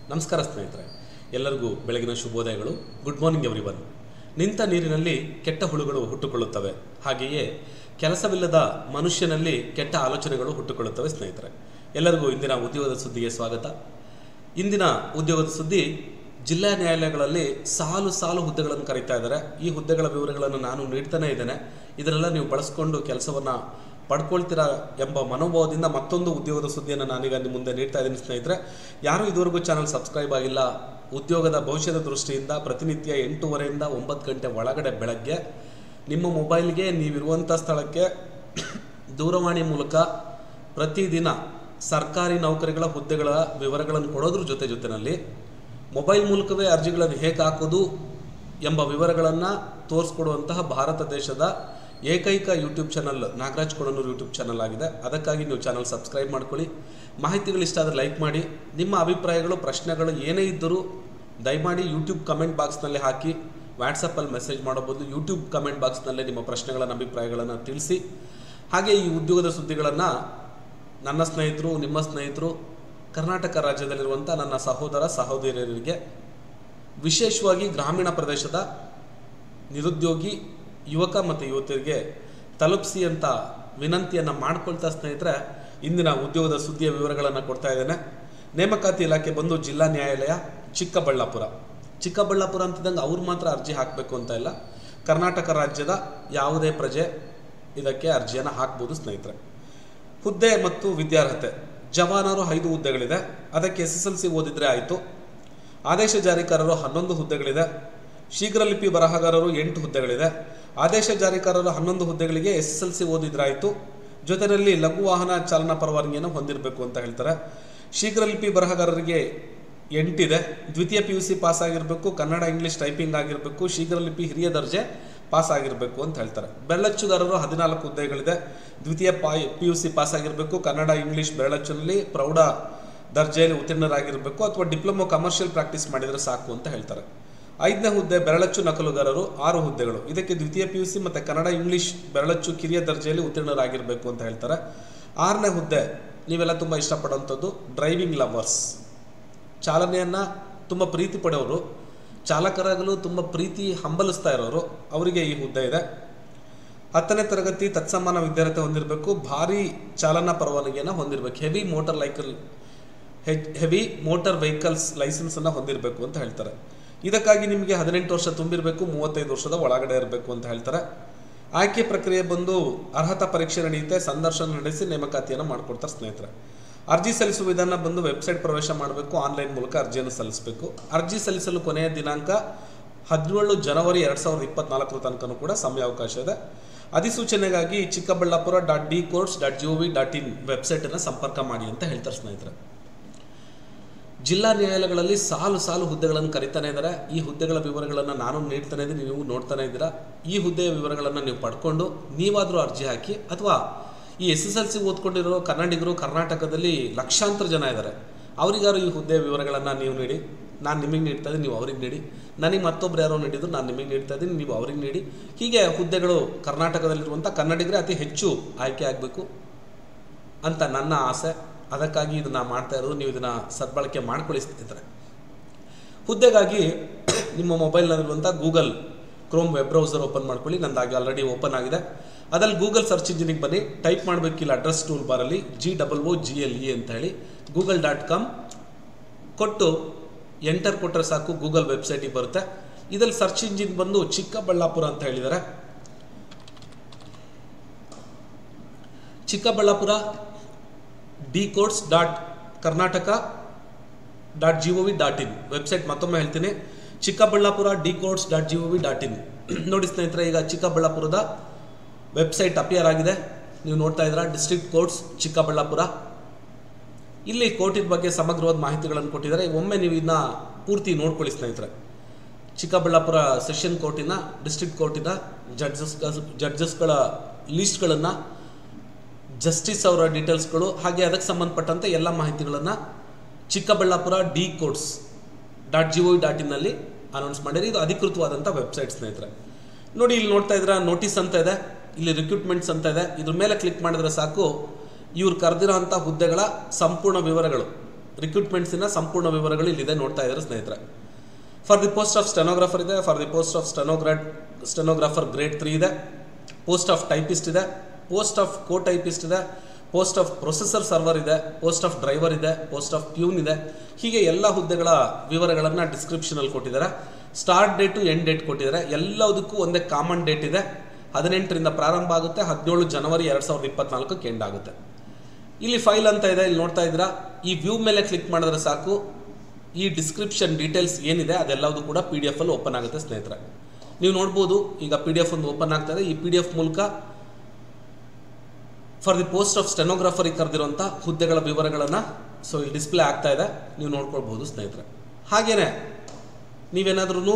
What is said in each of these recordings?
ನಮಸ್ಕಾರ ಸ್ನೇಹಿತರೆ, ಎಲ್ಲರಿಗೂ ಬೆಳಗಿನ ಶುಭೋದಯಗಳು. Good morning everyone. ನಿಂತ ನೀರಿನಲ್ಲಿ ಕೆಟ್ಟ ಹುಳುಗಳು ಹುಟ್ಟುಕೊಳ್ಳುತ್ತವೆ, ಹಾಗೆಯೇ ಕೆಲಸವಿಲ್ಲದ ಮನುಷ್ಯನಲ್ಲಿ ಕೆಟ್ಟ ಆಲೋಚನೆಗಳು ಹುಟ್ಟುಕೊಳ್ಳುತ್ತವೆ. ಸ್ನೇಹಿತರೆ, ಎಲ್ಲರಿಗೂ ಇಂದಿನ ಉದ್ಯೋಗದ ಸುದ್ದಿಗೆ ಸ್ವಾಗತ. ಇಂದಿನ ಉದ್ಯೋಗದ ಸುದ್ದಿ, ಜಿಲ್ಲಾ ನ್ಯಾಯಾಲಯಗಳಲ್ಲಿ ಸಾಲು ಸಾಲು ಹುದ್ದೆಗಳನ್ನು ಕರೀತಾ ಇದ್ದಾರೆ. ಈ ಹುದ್ದೆಗಳ ವಿವರಗಳನ್ನು ನಾನು ನೀಡ್ತಾನೆ ಇದ್ದೇನೆ. ಇದರೆಲ್ಲ ನೀವು ಬಳಸ್ಕೊಂಡು ಕೆಲಸವನ್ನು ಪಡ್ಕೊಳ್ತೀರಾ ಎಂಬ ಮನೋಭಾವದಿಂದ ಮತ್ತೊಂದು ಉದ್ಯೋಗದ ಸುದ್ದಿಯನ್ನು ನಾನೀಗ ನಿಮ್ಮ ಮುಂದೆ ನೀಡ್ತಾ ಇದ್ದೀನಿ. ಸ್ನೇಹಿತರೆ, ಯಾರು ಇದುವರೆಗೂ ಚಾನಲ್ ಸಬ್ಸ್ಕ್ರೈಬ್ ಆಗಿಲ್ಲ, ಉದ್ಯೋಗದ ಭವಿಷ್ಯದ ದೃಷ್ಟಿಯಿಂದ ಪ್ರತಿನಿತ್ಯ 8:30ರಿಂದ 9 ಗಂಟೆ ಒಳಗಡೆ ಬೆಳಗ್ಗೆ ನಿಮ್ಮ ಮೊಬೈಲ್ಗೆ ನೀವಿರುವಂಥ ಸ್ಥಳಕ್ಕೆ ದೂರವಾಣಿ ಮೂಲಕ ಪ್ರತಿದಿನ ಸರ್ಕಾರಿ ನೌಕರಿಗಳ ಹುದ್ದೆಗಳ ವಿವರಗಳನ್ನು ಕೊಡೋದ್ರ ಜೊತೆಯಲ್ಲಿ ಮೊಬೈಲ್ ಮೂಲಕವೇ ಅರ್ಜಿಗಳನ್ನು ಹೇಗೆ ಹಾಕೋದು ಎಂಬ ವಿವರಗಳನ್ನು ತೋರಿಸ್ಕೊಡುವಂತಹ ಭಾರತ ದೇಶದ ಏಕೈಕ YouTube channel Nagaraj Konanur YouTube channel ಆಗಿದೆ. ಅದಕ್ಕಾಗಿ ನೀವು ಚಾನಲ್ ಸಬ್ಸ್ಕ್ರೈಬ್ ಮಾಡ್ಕೊಳ್ಳಿ. ಮಾಹಿತಿಗಳು ಇಷ್ಟ ಆದರೆ ಲೈಕ್ ಮಾಡಿ. ನಿಮ್ಮ ಅಭಿಪ್ರಾಯಗಳು, ಪ್ರಶ್ನೆಗಳು ಏನೇ ಇದ್ದರೂ ದಯಮಾಡಿ ಯೂಟ್ಯೂಬ್ ಕಮೆಂಟ್ ಬಾಕ್ಸ್ನಲ್ಲಿ ಹಾಕಿ. ವಾಟ್ಸಪ್ಪಲ್ಲಿ ಮೆಸೇಜ್ ಮಾಡಬಹುದು. ಯೂಟ್ಯೂಬ್ ಕಮೆಂಟ್ ಬಾಕ್ಸ್ನಲ್ಲೇ ನಿಮ್ಮ ಪ್ರಶ್ನೆಗಳನ್ನು, ಅಭಿಪ್ರಾಯಗಳನ್ನು ತಿಳಿಸಿ. ಹಾಗೆ ಈ ಉದ್ಯೋಗದ ಸುದ್ದಿಗಳನ್ನು ನನ್ನ ಸ್ನೇಹಿತರು, ನಿಮ್ಮ ಸ್ನೇಹಿತರು, ಕರ್ನಾಟಕ ರಾಜ್ಯದಲ್ಲಿರುವಂಥ ನನ್ನ ಸಹೋದರ ಸಹೋದರಿಯರಿಗೆ, ವಿಶೇಷವಾಗಿ ಗ್ರಾಮೀಣ ಪ್ರದೇಶದ ನಿರುದ್ಯೋಗಿ ಯುವಕ ಮತ್ತು ಯುವತಿಯರಿಗೆ ತಲುಪಿಸಿ ಅಂತ ವಿನಂತಿಯನ್ನು ಮಾಡ್ಕೊಳ್ತಾ ಸ್ನೇಹಿತರೆ, ಇಂದಿನ ಉದ್ಯೋಗದ ಸುದ್ದಿಯ ವಿವರಗಳನ್ನು ಕೊಡ್ತಾ ಇದ್ದೇನೆ. ನೇಮಕಾತಿ ಇಲಾಖೆ ಬಂದು ಜಿಲ್ಲಾ ನ್ಯಾಯಾಲಯ ಚಿಕ್ಕಬಳ್ಳಾಪುರ ಅಂತಿದ್ದಂಗೆ ಅವ್ರು ಮಾತ್ರ ಅರ್ಜಿ ಹಾಕಬೇಕು ಅಂತ ಇಲ್ಲ. ಕರ್ನಾಟಕ ರಾಜ್ಯದ ಯಾವುದೇ ಪ್ರಜೆ ಇದಕ್ಕೆ ಅರ್ಜಿಯನ್ನು ಹಾಕ್ಬೋದು. ಸ್ನೇಹಿತರೆ, ಹುದ್ದೆ ಮತ್ತು ವಿದ್ಯಾರ್ಹತೆ, ಜವಾನರು 5 ಹುದ್ದೆಗಳಿದೆ. ಅದಕ್ಕೆ SSLC ಓದಿದ್ರೆ ಆಯಿತು. ಆದೇಶ ಜಾರಿಕಾರರು 11 ಹುದ್ದೆಗಳಿದೆ. ಶೀಘ್ರ ಲಿಪಿ ಬರಹಗಾರರು 8 ಹುದ್ದೆಗಳಿದೆ. ಆದೇಶ ಜಾರಿಕಾರರು 11 ಹುದ್ದೆಗಳಿಗೆ SSLC ಓದಿದ್ರಾಯಿತು. ಜೊತೆಯಲ್ಲಿ ಲಘು ವಾಹನ ಚಾಲನಾ ಪರವಾನಗಿಯನ್ನು ಹೊಂದಿರಬೇಕು ಅಂತ ಹೇಳ್ತಾರೆ. ಶೀಘ್ರ ಲಿಪಿ ಬರಹಗಾರರಿಗೆ 8 ಇದೆ. ದ್ವಿತೀಯ PUC ಪಾಸ್ ಆಗಿರಬೇಕು. ಕನ್ನಡ ಇಂಗ್ಲೀಷ್ ಟೈಪಿಂಗ್ ಆಗಿರಬೇಕು. ಶೀಘ್ರ ಲಿಪಿ ಹಿರಿಯ ದರ್ಜೆ ಪಾಸ್ ಆಗಿರಬೇಕು ಅಂತ ಹೇಳ್ತಾರೆ. ಬೆರಳಚ್ಚುಗಾರರು 14 ಹುದ್ದೆಗಳಿದೆ. ದ್ವಿತೀಯ PUC ಪಾಸ್ ಆಗಿರಬೇಕು. ಕನ್ನಡ ಇಂಗ್ಲೀಷ್ ಬೆರಳಚ್ಚಿನಲ್ಲಿ ಪ್ರೌಢ ದರ್ಜೆಯಲ್ಲಿ ಉತ್ತೀರ್ಣರಾಗಿರಬೇಕು ಅಥವಾ ಡಿಪ್ಲೊಮೊ ಕಮರ್ಷಿಯಲ್ ಪ್ರಾಕ್ಟೀಸ್ ಮಾಡಿದರೆ ಸಾಕು ಅಂತ ಹೇಳ್ತಾರೆ. 5ನೇ ಹುದ್ದೆ ಬೆರಳಚ್ಚು ನಕಲುಗಾರರು 6 ಹುದ್ದೆಗಳು. ಇದಕ್ಕೆ ದ್ವಿತೀಯ PUC ಮತ್ತು ಕನ್ನಡ ಇಂಗ್ಲೀಷ್ ಬೆರಳಚ್ಚು ಕಿರಿಯ ದರ್ಜೆಯಲ್ಲಿ ಉತ್ತೀರ್ಣರಾಗಿರಬೇಕು ಅಂತ ಹೇಳ್ತಾರೆ. 6ನೇ ಹುದ್ದೆ ನೀವೆಲ್ಲ ತುಂಬ ಇಷ್ಟಪಡುವಂಥದ್ದು, ಡ್ರೈವಿಂಗ್ ಲವರ್ಸ್, ಚಾಲನೆಯನ್ನು ತುಂಬ ಪ್ರೀತಿ ಪಡೆಯೋರು, ಚಾಲಕರಾಗಲು ತುಂಬ ಪ್ರೀತಿ ಹಂಬಲಿಸ್ತಾ ಇರೋರು, ಅವರಿಗೆ ಈ ಹುದ್ದೆ ಇದೆ. 10ನೇ ತರಗತಿ ತತ್ಸಮಾನ ವಿದ್ಯಾರ್ಹತೆ ಹೊಂದಿರಬೇಕು. ಭಾರೀ ಚಾಲನಾ ಪರವಾನಗಿಯನ್ನು ಹೊಂದಿರಬೇಕು. ಹೆವಿ ಮೋಟಾರ್ ವೆಹಿಕಲ್ಸ್ ಲೈಸೆನ್ಸನ್ನು ಹೊಂದಿರಬೇಕು ಅಂತ ಹೇಳ್ತಾರೆ. ಇದಕ್ಕಾಗಿ ನಿಮಗೆ 18 ವರ್ಷ ತುಂಬಿರಬೇಕು, 35 ವರ್ಷದ ಒಳಗಡೆ ಇರಬೇಕು ಅಂತ ಹೇಳ್ತಾರೆ. ಆಯ್ಕೆ ಪ್ರಕ್ರಿಯೆ ಬಂದು ಅರ್ಹತಾ ಪರೀಕ್ಷೆ ನಡೆಯುತ್ತೆ, ಸಂದರ್ಶನ ನಡೆಸಿ ನೇಮಕಾತಿಯನ್ನು ಮಾಡಿಕೊಡ್ತಾರೆ. ಸ್ನೇಹಿತರೆ, ಅರ್ಜಿ ಸಲ್ಲಿಸುವ ವಿಧಾನ ಬಂದು ವೆಬ್ಸೈಟ್ ಪ್ರವೇಶ ಮಾಡಬೇಕು. ಆನ್ಲೈನ್ ಮೂಲಕ ಅರ್ಜಿಯನ್ನು ಸಲ್ಲಿಸಬೇಕು. ಅರ್ಜಿ ಸಲ್ಲಿಸಲು ಕೊನೆಯ ದಿನಾಂಕ 17 ಜನವರಿ 2024 ತನಕ ಕೂಡ ಸಮಯಾವಕಾಶ ಇದೆ. ಅಧಿಸೂಚನೆಗಾಗಿ chikkaballapura.dcourts.gov.in ವೆಬ್ಸೈಟನ್ನು ಸಂಪರ್ಕ ಮಾಡಿ ಅಂತ ಹೇಳ್ತಾರೆ. ಸ್ನೇಹಿತರೆ, ಜಿಲ್ಲಾ ನ್ಯಾಯಾಲಯಗಳಲ್ಲಿ ಸಾಲು ಹುದ್ದೆಗಳನ್ನು ಕರೀತಾನೆ ಇದ್ದಾರೆ. ಈ ಹುದ್ದೆಗಳ ವಿವರಗಳನ್ನು ನಾನು ನೀಡ್ತಾನೆ ಇದ್ದೀನಿ, ನೀವು ನೋಡ್ತಾನೆ ಇದ್ದೀರಾ. ಈ ಹುದ್ದೆಯ ವಿವರಗಳನ್ನು ನೀವು ಪಡ್ಕೊಂಡು ನೀವಾದರೂ ಅರ್ಜಿ ಹಾಕಿ. ಅಥವಾ ಈ SSLC ಓದ್ಕೊಂಡಿರೋ ಕನ್ನಡಿಗರು ಕರ್ನಾಟಕದಲ್ಲಿ ಲಕ್ಷಾಂತರ ಜನ ಇದ್ದಾರೆ. ಅವರಿಗಾರು ಈ ಹುದ್ದೆಯ ವಿವರಗಳನ್ನು ನೀವು ನೀಡಿ. ನಾನು ನಿಮಗೆ ನೀಡ್ತಾ ಇದ್ದೀನಿ, ನೀವು ಅವ್ರಿಗೆ ನೀಡಿ. ನನಗೆ ಮತ್ತೊಬ್ರು ಯಾರೋ ನೀಡಿದ್ರು, ನಾನು ನಿಮಗೆ ನೀಡ್ತಾ ಇದ್ದೀನಿ, ನೀವು ಅವ್ರಿಗೆ ನೀಡಿ. ಹೀಗೆ ಹುದ್ದೆಗಳು ಕರ್ನಾಟಕದಲ್ಲಿರುವಂಥ ಕನ್ನಡಿಗರೇ ಅತಿ ಹೆಚ್ಚು ಆಯ್ಕೆ ಆಗಬೇಕು ಅಂತ ನನ್ನ ಆಸೆ. ಅದಕ್ಕಾಗಿ ಇದನ್ನು ಮಾಡ್ತಾ ಇರೋದು. ನೀವು ಇದನ್ನು ಸದ್ಬಳಕೆ ಮಾಡ್ಕೊಳ್ಳಿ ಸ್ನೇಹಿತರೆ. ಹುದ್ದೆಗಾಗಿ ನಿಮ್ಮ ಮೊಬೈಲ್ನಲ್ಲಿರುವಂಥ Google Chrome web browser open ಮಾಡ್ಕೊಳ್ಳಿ. ನಂದಾಗಿ ಆಲ್ರೆಡಿ ಓಪನ್ ಆಗಿದೆ. ಅದಲ್ಲಿ ಗೂಗಲ್ ಸರ್ಚ್ ಇಂಜಿನಿಗೆ ಬನ್ನಿ. ಟೈಪ್ ಮಾಡಬೇಕಿಲ್ಲ ಅಡ್ರೆಸ್ ಟೂಲ್ ಬಾರಲ್ಲಿ GOOGLE ಅಂತ ಹೇಳಿ google.com ಕೊಟ್ಟು ಎಂಟರ್ ಕೊಟ್ಟರೆ ಸಾಕು, ಗೂಗಲ್ ವೆಬ್ಸೈಟಿಗೆ ಬರುತ್ತೆ. ಇದರಲ್ಲಿ ಸರ್ಚ್ ಇಂಜಿನ್ ಬಂದು ಚಿಕ್ಕಬಳ್ಳಾಪುರ ಅಂತ ಹೇಳಿದ್ದಾರೆ. ಚಿಕ್ಕಬಳ್ಳಾಪುರ dcourts.karnataka.gov.in ವೆಬ್ಸೈಟ್ ಮತ್ತೊಮ್ಮೆ ಹೇಳ್ತೀನಿ, ಚಿಕ್ಕಬಳ್ಳಾಪುರ dcourts.gov.in. ನೋಡಿ ಸ್ನೇಹಿತರೆ, ಈಗ ಚಿಕ್ಕಬಳ್ಳಾಪುರದ ವೆಬ್ಸೈಟ್ ಅಪಿಯರ್ ಆಗಿದೆ. ನೀವು ನೋಡ್ತಾ ಇದ್ದೀರಾ, ಡಿಸ್ಟ್ರಿಕ್ಟ್ ಕೋರ್ಟ್ಸ್ ಚಿಕ್ಕಬಳ್ಳಾಪುರ. ಇಲ್ಲಿ ಕೋರ್ಟಿನ ಬಗ್ಗೆ ಸಮಗ್ರವಾದ ಮಾಹಿತಿಗಳನ್ನು ಕೊಟ್ಟಿದ್ದಾರೆ. ಒಮ್ಮೆ ನೀವು ಇದನ್ನ ಪೂರ್ತಿ ನೋಡ್ಕೊಳ್ಳಿ ಸ್ನೇಹಿತರೆ. ಚಿಕ್ಕಬಳ್ಳಾಪುರ ಸೆಷನ್ ಕೋರ್ಟಿನ, ಡಿಸ್ಟ್ರಿಕ್ಟ್ ಕೋರ್ಟಿನ ಜಡ್ಜಸ್ಗಳ ಲಿಸ್ಟ್ಗಳನ್ನು, ಜಸ್ಟಿಸ್ ಅವರ ಡೀಟೇಲ್ಸ್ಗಳು, ಹಾಗೆ ಅದಕ್ಕೆ ಸಂಬಂಧಪಟ್ಟಂತೆ ಎಲ್ಲ ಮಾಹಿತಿಗಳನ್ನು ಚಿಕ್ಕಬಳ್ಳಾಪುರ dcourts.gov.in ನಲ್ಲಿ ಅನೌನ್ಸ್ ಮಾಡಿರಿ. ಇದು ಅಧಿಕೃತವಾದಂಥ ವೆಬ್ಸೈಟ್ ಸ್ನೇಹಿತರೆ. ನೋಡಿ, ಇಲ್ಲಿ ನೋಡ್ತಾ ಇದ್ದೀರಾ, ನೋಟಿಸ್ ಅಂತ ಇದೆ, ಇಲ್ಲಿ ರಿಕ್ರೂಟ್ಮೆಂಟ್ಸ್ ಅಂತ ಇದೆ. ಇದ್ರ ಮೇಲೆ ಕ್ಲಿಕ್ ಮಾಡಿದ್ರೆ ಸಾಕು, ಇವ್ರು ಕರೆದಿರೋ ಅಂಥ ಹುದ್ದೆಗಳ ಸಂಪೂರ್ಣ ವಿವರಗಳು ರಿಕ್ರೂಟ್ಮೆಂಟ್ಸಿನ ಸಂಪೂರ್ಣ ವಿವರಗಳು ಇಲ್ಲಿದೆ, ನೋಡ್ತಾ ಇದ್ದಾರೆ ಸ್ನೇಹಿತರೆ. For the post of stenographer ಇದೆ, for the post of stenographer grade 3 ಇದೆ, ಪೋಸ್ಟ್ ಆಫ್ ಟೈಪಿಸ್ಟ್ ಇದೆ, ಪೋಸ್ಟ್ ಆಫ್ ಕೋ ಟೈಪಿಸ್ಟ್ ಇದೆ, ಪೋಸ್ಟ್ ಆಫ್ ಪ್ರೊಸೆಸರ್ ಸರ್ವರ್ ಇದೆ, ಪೋಸ್ಟ್ ಆಫ್ ಡ್ರೈವರ್ ಇದೆ, ಪೋಸ್ಟ್ ಆಫ್ ಪ್ಯೂನ್ ಇದೆ. ಹೀಗೆ ಎಲ್ಲ ಹುದ್ದೆಗಳ ವಿವರಗಳನ್ನು ಡಿಸ್ಕ್ರಿಪ್ಷನಲ್ಲಿ ಕೊಟ್ಟಿದ್ದಾರೆ. ಸ್ಟಾರ್ಟ್ ಡೇಟು ಎಂಡ್ ಡೇಟ್ ಕೊಟ್ಟಿದ್ದಾರೆ. ಎಲ್ಲದಕ್ಕೂ ಒಂದೇ ಕಾಮನ್ ಡೇಟ್ ಇದೆ. 18ರಿಂದ ಪ್ರಾರಂಭ ಆಗುತ್ತೆ, 17 ಜನವರಿ 2024 ಎಂಡ್ ಆಗುತ್ತೆ. ಇಲ್ಲಿ ಫೈಲ್ ಅಂತ ಇದೆ, ಇಲ್ಲಿ ನೋಡ್ತಾ ಇದ್ದೀರಾ. ಈ ವ್ಯೂ ಮೇಲೆ ಕ್ಲಿಕ್ ಮಾಡಿದ್ರೆ ಸಾಕು, ಈ ಡಿಸ್ಕ್ರಿಪ್ಷನ್ ಡೀಟೇಲ್ಸ್ ಏನಿದೆ ಅದೆಲ್ಲವೂ ಕೂಡ PDF ಅಲ್ಲಿ ಓಪನ್ ಆಗುತ್ತೆ ಸ್ನೇಹಿತರೆ. ನೀವು ನೋಡ್ಬೋದು, ಈಗ PDF ಒಂದು ಓಪನ್ ಆಗ್ತಾ ಇದೆ. ಈ PDF ಮೂಲಕ ಫಾರ್ ದಿ ಪೋಸ್ಟ್ ಆಫ್ ಸ್ಟೆನೋಗ್ರಾಫರಿಗೆ ಕರೆದಿರುವಂಥ ಹುದ್ದೆಗಳ ವಿವರಗಳನ್ನು ಇಲ್ಲಿ ಡಿಸ್ಪ್ಲೇ ಆಗ್ತಾ ಇದೆ, ನೀವು ನೋಡ್ಕೊಳ್ಬೋದು ಸ್ನೇಹಿತರೆ. ಹಾಗೇನೆ ನೀವೇನಾದ್ರೂ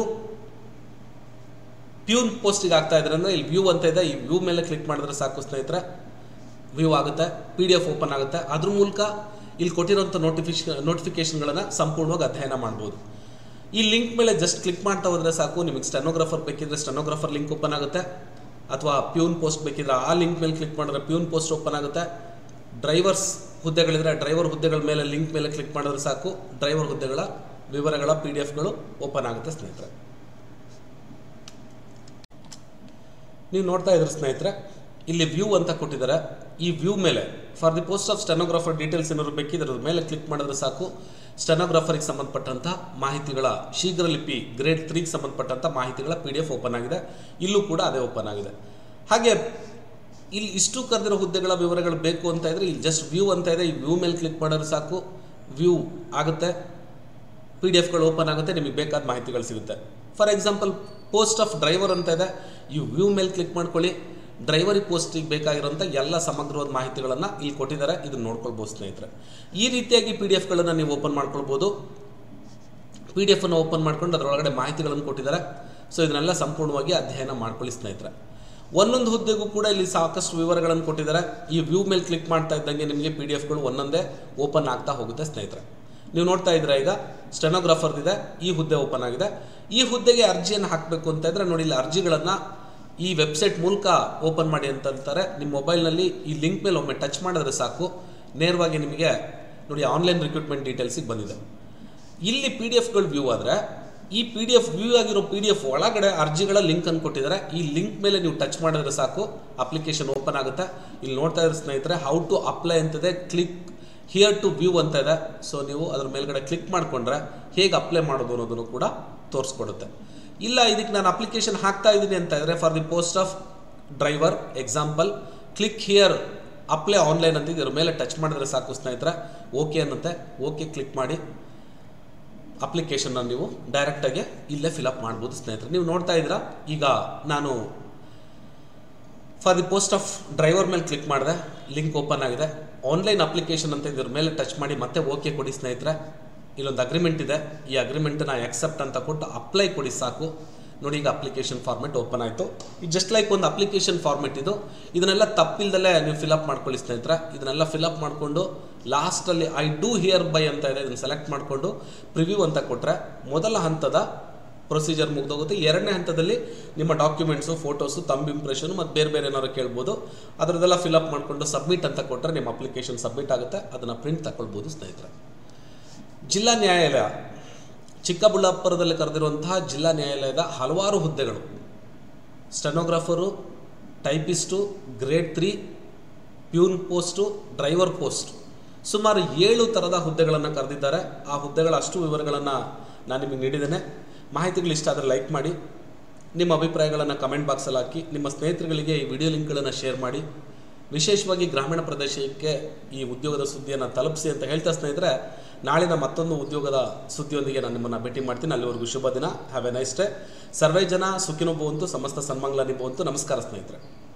ಪ್ಯೂನ್ ಪೋಸ್ಟಿಗೆ ಆಗ್ತಾ ಇದ್ರೆ ಅಂದರೆ ಇಲ್ಲಿ ವ್ಯೂ ಅಂತ ಇದೆ, ಈ ವ್ಯೂ ಮೇಲೆ ಕ್ಲಿಕ್ ಮಾಡಿದ್ರೆ ಸಾಕು ಸ್ನೇಹಿತರೆ, ವ್ಯೂ ಆಗುತ್ತೆ, PDF ಓಪನ್ ಆಗುತ್ತೆ. ಅದ್ರ ಮೂಲಕ ಇಲ್ಲಿ ಕೊಟ್ಟಿರೋಂಥ ನೋಟಿಫಿಕೇಶನ್ಗಳನ್ನು ಸಂಪೂರ್ಣವಾಗಿ ಅಧ್ಯಯನ ಮಾಡ್ಬೋದು. ಈ ಲಿಂಕ್ ಮೇಲೆ ಜಸ್ಟ್ ಕ್ಲಿಕ್ ಮಾಡ್ತಾ ಹೋದರೆ ಸಾಕು, ನಿಮಗೆ ಸ್ಟೆನೋಗ್ರಾಫರ್ ಬೇಕಿದ್ರೆ ಸ್ಟೆನೋಗ್ರಾಫರ್ ಲಿಂಕ್ ಓಪನ್ ಆಗುತ್ತೆ, ಅಥವಾ ಪ್ಯೂನ್ ಪೋಸ್ಟ್ ಬೇಕಿದ್ರೆ ಆ ಲಿಂಕ್ ಮೇಲೆ ಕ್ಲಿಕ್ ಮಾಡಿದ್ರೆ ಪ್ಯೂನ್ ಪೋಸ್ಟ್ ಓಪನ್ ಆಗುತ್ತೆ. ಡ್ರೈವರ್ಸ್ ಹುದ್ದೆಗಳಿದ್ರೆ ಡ್ರೈವರ್ ಹುದ್ದೆಗಳ ಮೇಲೆ ಲಿಂಕ್ ಮೇಲೆ ಕ್ಲಿಕ್ ಮಾಡಿದ್ರೆ ಸಾಕು, ಡ್ರೈವರ್ ಹುದ್ದೆಗಳ ವಿವರಗಳ PDFಗಳು ಓಪನ್ ಆಗುತ್ತೆ ಸ್ನೇಹಿತರೆ. ನೀವು ನೋಡ್ತಾ ಇದ್ರೆ ಸ್ನೇಹಿತರೆ, ಇಲ್ಲಿ ವ್ಯೂ ಅಂತ ಕೊಟ್ಟಿದ್ದಾರೆ. ಈ ವ್ಯೂ ಮೇಲೆ for the post of stenographer details ಏನಾದ್ರು ಬೇಕಿದ್ರೆ ಮೇಲೆ ಕ್ಲಿಕ್ ಮಾಡಿದ್ರೆ ಸಾಕು, ಸ್ಟೆನೋಗ್ರಾಫರಿಗೆ ಸಂಬಂಧಪಟ್ಟಂಥ ಮಾಹಿತಿಗಳ ಶೀಘ್ರಲಿಪಿ ಗ್ರೇಡ್ 3ಗೆ ಸಂಬಂಧಪಟ್ಟಂಥ ಮಾಹಿತಿಗಳ PDF ಓಪನ್ ಆಗಿದೆ. ಇಲ್ಲೂ ಕೂಡ ಅದೇ ಓಪನ್ ಆಗಿದೆ. ಹಾಗೆ ಇಲ್ಲಿ ಇಷ್ಟು ಕರೆದಿರೋ ಹುದ್ದೆಗಳ ವಿವರಗಳು ಬೇಕು ಅಂತ ಇದ್ರೆ ಇಲ್ಲಿ ಜಸ್ಟ್ ವ್ಯೂ ಅಂತ ಇದೆ, ಈ ವ್ಯೂ ಮೇಲೆ ಕ್ಲಿಕ್ ಮಾಡಿದ್ರೆ ಸಾಕು, ವ್ಯೂ ಆಗುತ್ತೆ, PDFಗಳು ಓಪನ್ ಆಗುತ್ತೆ, ನಿಮಗೆ ಬೇಕಾದ ಮಾಹಿತಿಗಳು ಸಿಗುತ್ತೆ. For example post of driver ಅಂತ ಇದೆ, ಈ ವ್ಯೂ ಮೇಲೆ ಕ್ಲಿಕ್ ಮಾಡ್ಕೊಳ್ಳಿ, ಡ್ರೈವರಿ ಪೋಸ್ಟಿಗೆ ಬೇಕಾಗಿರೋಂಥ ಎಲ್ಲ ಸಮಗ್ರವಾದ ಮಾಹಿತಿಗಳನ್ನು ಇಲ್ಲಿ ಕೊಟ್ಟಿದ್ದಾರೆ, ಇದನ್ನು ನೋಡ್ಕೊಳ್ಬೋದು ಸ್ನೇಹಿತರೆ. ಈ ರೀತಿಯಾಗಿ PDFಗಳನ್ನು ನೀವು ಓಪನ್ ಮಾಡ್ಕೊಳ್ಬೋದು. PDF ಓಪನ್ ಮಾಡ್ಕೊಂಡು ಅದರೊಳಗಡೆ ಮಾಹಿತಿಗಳನ್ನು ಕೊಟ್ಟಿದ್ದಾರೆ. ಸೊ ಇದನ್ನೆಲ್ಲ ಸಂಪೂರ್ಣವಾಗಿ ಅಧ್ಯಯನ ಮಾಡ್ಕೊಳ್ಳಿ ಸ್ನೇಹಿತರೆ. ಒಂದೊಂದು ಹುದ್ದೆಗೂ ಕೂಡ ಇಲ್ಲಿ ಸಾಕಷ್ಟು ವಿವರಗಳನ್ನು ಕೊಟ್ಟಿದ್ದಾರೆ. ಈ ವ್ಯೂ ಮೇಲೆ ಕ್ಲಿಕ್ ಮಾಡ್ತಾ ಇದ್ದಂಗೆ ನಿಮಗೆ PDFಗಳು ಒಂದೊಂದೇ ಓಪನ್ ಆಗ್ತಾ ಹೋಗುತ್ತೆ ಸ್ನೇಹಿತರೆ. ನೀವು ನೋಡ್ತಾ ಇದ್ದೀರಾ, ಈಗ ಸ್ಟೆನೋಗ್ರಾಫರ್ದಿದೆ, ಈ ಹುದ್ದೆ ಓಪನ್ ಆಗಿದೆ. ಈ ಹುದ್ದೆಗೆ ಅರ್ಜಿಯನ್ನು ಹಾಕಬೇಕು ಅಂತ ಇದ್ರೆ ನೋಡಿ, ಇಲ್ಲಿ ಅರ್ಜಿಗಳನ್ನು ಈ ವೆಬ್ಸೈಟ್ ಮೂಲಕ ಓಪನ್ ಮಾಡಿ ಅಂತ ಅಂತಾರೆ. ನಿಮ್ಮ ಮೊಬೈಲ್ನಲ್ಲಿ ಈ ಲಿಂಕ್ ಮೇಲೆ ಒಮ್ಮೆ ಟಚ್ ಮಾಡಿದ್ರೆ ಸಾಕು, ನೇರವಾಗಿ ನಿಮಗೆ ನೋಡಿ ಆನ್ಲೈನ್ ರಿಕ್ರೂಟ್ಮೆಂಟ್ ಡೀಟೇಲ್ಸಿಗೆ ಬಂದಿದೆ. ಇಲ್ಲಿ PDFಗಳು ವ್ಯೂ ಆದರೆ, ಈ PDF ವ್ಯೂ ಆಗಿರೋ PDF ಒಳಗಡೆ ಅರ್ಜಿಗಳ ಲಿಂಕ್ ಅನ್ನು ಕೊಟ್ಟಿದ್ದಾರೆ. ಈ ಲಿಂಕ್ ಮೇಲೆ ನೀವು ಟಚ್ ಮಾಡಿದ್ರೆ ಸಾಕು, ಅಪ್ಲಿಕೇಶನ್ ಓಪನ್ ಆಗುತ್ತೆ. ಇಲ್ಲಿ ನೋಡ್ತಾ ಇದ್ರೆ ಸ್ನೇಹಿತರೆ, ಹೌ ಟು ಅಪ್ಲೈ ಅಂತಿದೆ, ಕ್ಲಿಕ್ ಹಿಯರ್ ಟು ವ್ಯೂ ಅಂತ ಇದೆ. ಸೊ ನೀವು ಅದ್ರ ಮೇಲ್ಗಡೆ ಕ್ಲಿಕ್ ಮಾಡಿಕೊಂಡ್ರೆ ಹೇಗೆ ಅಪ್ಲೈ ಮಾಡೋದು ಅನ್ನೋದನ್ನು ಕೂಡ ತೋರಿಸ್ಕೊಡುತ್ತೆ. ಇಲ್ಲ ಇದಕ್ಕೆ ನಾನು ಅಪ್ಲಿಕೇಶನ್ ಹಾಕ್ತಾ ಇದ್ದೀನಿ ಅಂತ ಇದ್ರೆ, for the post of driver example, click here apply online ಅಂತ ಇದ್ರ ಮೇಲೆ ಟಚ್ ಮಾಡಿದ್ರೆ ಸಾಕು ಸ್ನೇಹಿತರೆ, ಓಕೆ ಅನ್ನುತ್ತೆ. ಓಕೆ ಕ್ಲಿಕ್ ಮಾಡಿ ಅಪ್ಲಿಕೇಶನ್ನ ನೀವು ಡೈರೆಕ್ಟಾಗಿ ಇಲ್ಲೇ ಫಿಲಪ್ ಮಾಡ್ಬೋದು ಸ್ನೇಹಿತರೆ. ನೀವು ನೋಡ್ತಾ ಇದ್ದೀರಾ, ಈಗ ನಾನು for the post of driver ಮೇಲೆ ಕ್ಲಿಕ್ ಮಾಡಿದೆ, ಲಿಂಕ್ ಓಪನ್ ಆಗಿದೆ. ಆನ್ಲೈನ್ ಅಪ್ಲಿಕೇಶನ್ ಅಂತ ಇದ್ರ ಮೇಲೆ ಟಚ್ ಮಾಡಿ ಮತ್ತೆ ಓಕೆ ಕೊಡಿ ಸ್ನೇಹಿತರೆ. ಇಲ್ಲೊಂದು ಅಗ್ರಿಮೆಂಟ್ ಇದೆ, ಈ ಅಗ್ರಿಮೆಂಟನ್ನ ಎಕ್ಸೆಪ್ಟ್ ಅಂತ ಕೊಟ್ಟು ಅಪ್ಲೈ ಕೊಡಿ ಸಾಕು. ನೋಡಿ ಈಗ ಅಪ್ಲಿಕೇಶನ್ ಫಾರ್ಮೆಟ್ ಓಪನ್ ಆಯಿತು. ಇದು ಜಸ್ಟ್ ಲೈಕ್ ಒಂದು ಅಪ್ಲಿಕೇಶನ್ ಫಾರ್ಮೆಟ್ ಇದು. ಇದನ್ನೆಲ್ಲ ತಪ್ಪಿಲ್ದಲ್ಲೇ ನೀವು ಫಿಲಪ್ ಮಾಡ್ಕೊಳ್ಳಿ ಸ್ನೇಹಿತರೆ. ಇದನ್ನೆಲ್ಲ ಫಿಲಪ್ ಮಾಡಿಕೊಂಡು ಲಾಸ್ಟಲ್ಲಿ ಐ ಡೂ ಹಿಯರ್ ಬೈ ಅಂತ ಇದೆ, ಇದನ್ನು ಸೆಲೆಕ್ಟ್ ಮಾಡಿಕೊಂಡು ಪ್ರಿವ್ಯೂ ಅಂತ ಕೊಟ್ಟರೆ ಮೊದಲ ಹಂತದ ಪ್ರೊಸೀಜರ್ ಮುಗಿದೋಗುತ್ತೆ. ಎರಡನೇ ಹಂತದಲ್ಲಿ ನಿಮ್ಮ ಡಾಕ್ಯುಮೆಂಟ್ಸು, ಫೋಟೋಸು, ತಂಬ್ ಇಂಪ್ರೆಷನು ಮತ್ತು ಬೇರೆ ಬೇರೆ ಏನಾದ್ರು ಕೇಳ್ಬೋದು. ಅದರದ್ದೆಲ್ಲ ಫಿಲಪ್ ಮಾಡಿಕೊಂಡು ಸಬ್ಮಿಟ್ ಅಂತ ಕೊಟ್ಟರೆ ನಿಮ್ಮ ಅಪ್ಲಿಕೇಶನ್ ಸಬ್ಮಿಟ್ ಆಗುತ್ತೆ. ಅದನ್ನು ಪ್ರಿಂಟ್ ತಗೊಳ್ಬೋದು ಸ್ನೇಹಿತರೆ. ಜಿಲ್ಲಾ ನ್ಯಾಯಾಲಯ ಚಿಕ್ಕಬಳ್ಳಾಪುರದಲ್ಲಿ ಕರೆದಿರುವಂತಹ ಜಿಲ್ಲಾ ನ್ಯಾಯಾಲಯದ ಹಲವಾರು ಹುದ್ದೆಗಳು, stenographer, typist, grade 3, peon post, driver post, ಸುಮಾರು 7 ಥರದ ಹುದ್ದೆಗಳನ್ನು ಕರೆದಿದ್ದಾರೆ. ಆ ಹುದ್ದೆಗಳ ಅಷ್ಟು ವಿವರಗಳನ್ನು ನಾನು ನಿಮಗೆ ನೀಡಿದ್ದೇನೆ. ಮಾಹಿತಿಗಳು ಇಷ್ಟ ಆದರೆ ಲೈಕ್ ಮಾಡಿ, ನಿಮ್ಮ ಅಭಿಪ್ರಾಯಗಳನ್ನು ಕಮೆಂಟ್ ಬಾಕ್ಸಲ್ಲಿ ಹಾಕಿ, ನಿಮ್ಮ ಸ್ನೇಹಿತರುಗಳಿಗೆ ಈ ವಿಡಿಯೋ ಲಿಂಕ್ಗಳನ್ನು ಶೇರ್ ಮಾಡಿ. ವಿಶೇಷವಾಗಿ ಗ್ರಾಮೀಣ ಪ್ರದೇಶಕ್ಕೆ ಈ ಉದ್ಯೋಗದ ಸುದ್ದಿಯನ್ನು ತಲುಪಿಸಿ ಅಂತ ಹೇಳ್ತಾ ಸ್ನೇಹಿತರೆ, ನಾಳಿನ ಮತ್ತೊಂದು ಉದ್ಯೋಗದ ಸುದ್ದಿಯೊಂದಿಗೆ ನಾನು ನಿಮ್ಮನ್ನು ಭೇಟಿ ಮಾಡ್ತೀನಿ. ಅಲ್ಲಿವರೆಗೂ ಶುಭ ದಿನ. Have a nice day. ಸರ್ವೇ ಜನ ಸುಖಿನೋ ಭವಂತು, ಸಮಸ್ತ ಸನ್ಮಂಗಲಾನಿ ಭವಂತು. ನಮಸ್ಕಾರ ಸ್ನೇಹಿತರೆ.